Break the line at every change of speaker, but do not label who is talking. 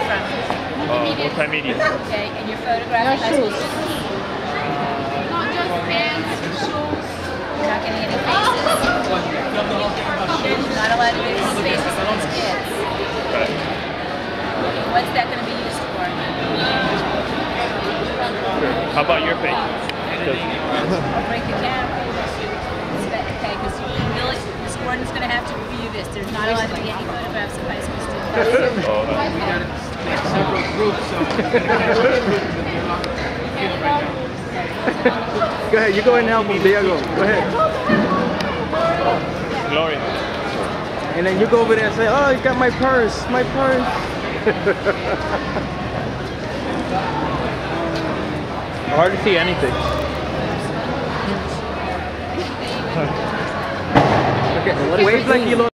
from?
Multimedia.
Okay, and your photograph.
No shoes.
Not just pants, shoes. You're not getting any faces. You're not allowed to get any faces of these kids.
Right.
What's that going to be used for?
How about your face?
I'll break the camera. Okay, because Ms. Gordon's going to have to review this. There's not allowed to be any photographs of high school students.
Oh,
Several groups, so
Go ahead, you go ahead and help him, Diego. Go ahead.
Gloria.
And then you go over there and say, oh, you got my purse, my purse. Hard to see anything. Okay, wave like you look.